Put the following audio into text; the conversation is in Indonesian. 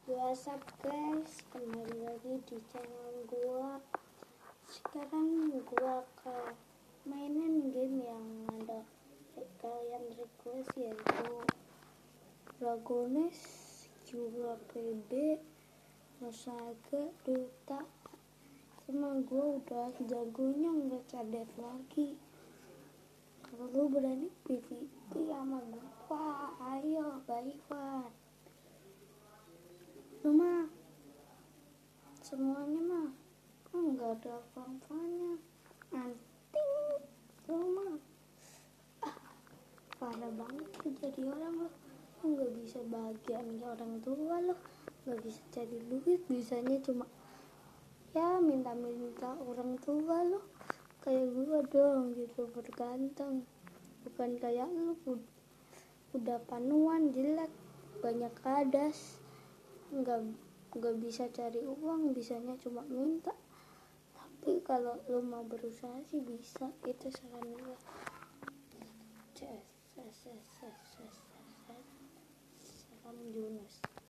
What's up guys, kembali lagi di channel gua. Sekarang gua akan mainin game yang ada kalian request, yaitu Dragones, juga PB, Saga, Dota. Sama gua udah jagonya nggak cadet lagi. Kalau lu berani PvP sama gua, ayo baikan. Mah semuanya mah nggak ada apa-apanya, anting rumah parah banget tuh jadi orang loh, nggak bisa bahagiain orang tua loh, nggak bisa cari duit, bisanya cuma ya minta-minta orang tua loh. Kayak gua dong gitu, berganteng, bukan kayak lu udah panuan jelek, banyak kadas, nggak bisa cari uang, bisanya cuma minta. Tapi kalau lo mau berusaha sih bisa, itu saran gue. Salam Yunus.